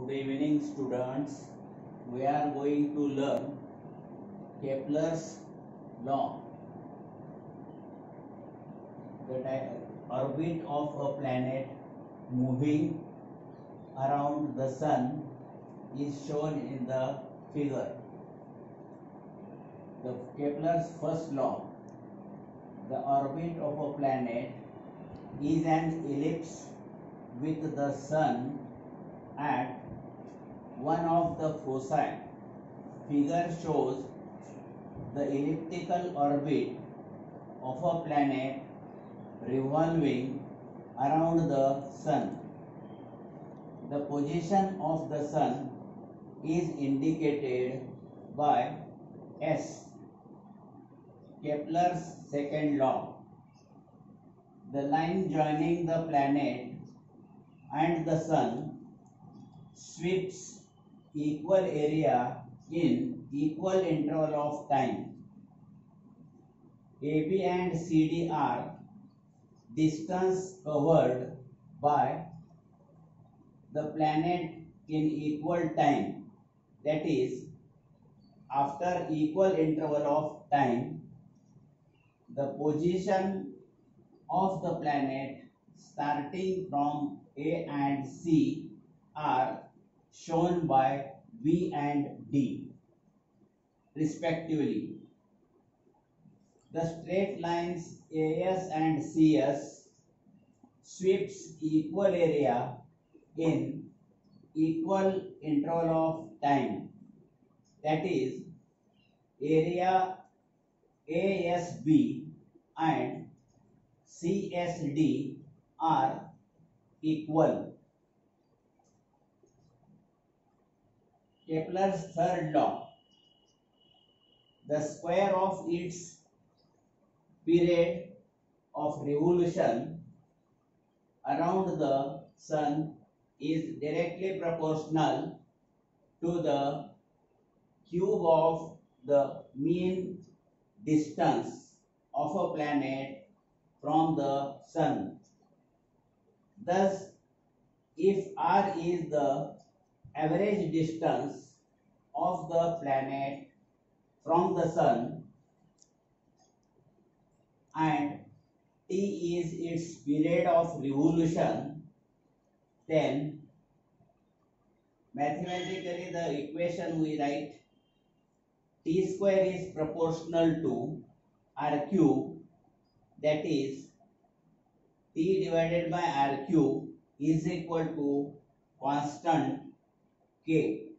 Good evening, students. We are going to learn Kepler's law. The orbit of a planet moving around the sun is shown in the figure. The Kepler's first law. The orbit of a planet is an ellipse with the sun at one of the foci. Figure shows the elliptical orbit of a planet revolving around the sun. The position of the sun is indicated by S. Kepler's second law. The line joining the planet and the sun sweeps equal area in equal interval of time. AB and CD are distance covered by the planet in equal time, that is, after equal interval of time, the position of the planet starting from A and C are shown by B and D respectively. The straight lines AS and CS sweeps equal area in equal interval of time, that is, area ASB and CSD are equal. Kepler's third law. The square of its period of revolution around the sun is directly proportional to the cube of the mean distance of a planet from the sun. Thus, if r is the average distance of the planet from the sun and t is its period of revolution, then mathematically the equation we write t square is proportional to r cube, that is, t divided by r cube is equal to constant k.